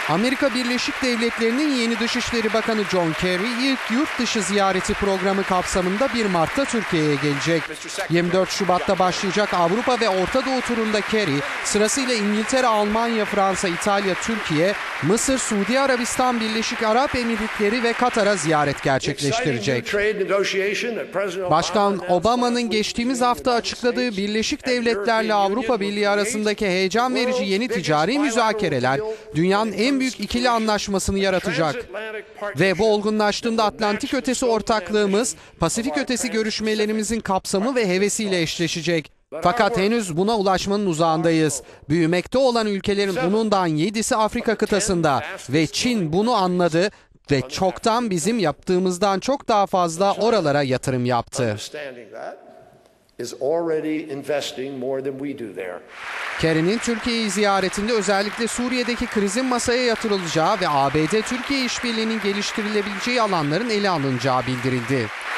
Amerika Birleşik Devletleri'nin yeni Dışişleri Bakanı John Kerry ilk yurt dışı ziyareti programı kapsamında 1 Mart'ta Türkiye'ye gelecek. 24 Şubat'ta başlayacak Avrupa ve Orta Doğu turunda Kerry sırasıyla İngiltere, Almanya, Fransa, İtalya, Türkiye, Mısır, Suudi Arabistan, Birleşik Arap Emirlikleri ve Katar'a ziyaret gerçekleştirecek. Başkan Obama'nın geçtiğimiz hafta açıkladığı Birleşik Devletler'le Avrupa Birliği arasındaki heyecan verici yeni ticari müzakereler dünyanın en büyük ikili anlaşmasını yaratacak. Ve bu olgunlaştığında Atlantik ötesi ortaklığımız, Pasifik ötesi görüşmelerimizin kapsamı ve hevesiyle eşleşecek. Fakat henüz buna ulaşmanın uzağındayız. Büyümekte olan ülkelerin 10'undan 7'si Afrika kıtasında ve Çin bunu anladı ve çoktan bizim yaptığımızdan çok daha fazla oralara yatırım yaptı. Kerry'nin Türkiye'yi ziyaretinde özellikle Suriye'deki krizin masaya yatırılacağı ve ABD-Türkiye işbirliğinin geliştirilebileceği alanların ele alınacağı bildirildi.